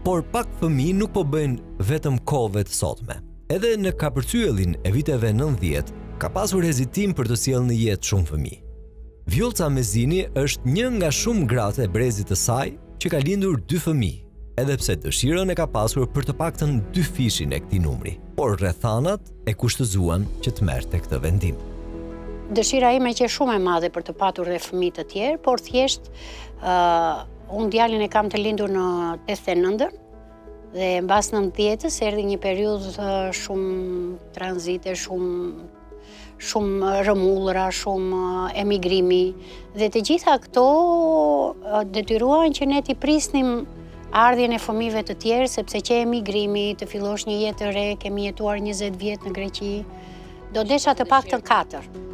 por pak fëmijë nuk po bëjnë vetëm kohëve të sotme. Edhe në kapërcyellin e viteve 90 ka pasur hezitim për të sjellë në jetë shumë fëmijë. Vjollca Mezini është një nga shumë gratë e brezit të saj që ka lindur 2 fëmijë, edhe pse dëshirën e ka pasur për të paktën 2 fishin e këtij numri, por rrethanat e kushtëzuan që të merrte këtë vendim. Dëshira ime që shumë e madhe për të patur dhe fëmijë të tjerë, por thjesht unë djalin e kam të lindur në 89 dhe mbas 90-s erdhi një periudhë shumë tranzite, shumë rëmullra, shumë emigrimi dhe të gjitha këto detyruan që ne t'i prisnim ardhjen e fëmijëve të tjerë, sepse që emigrimi, të fillosh një jetë të re, kemi jetuar 20 vjet në Greqi, do desha të paktën 4.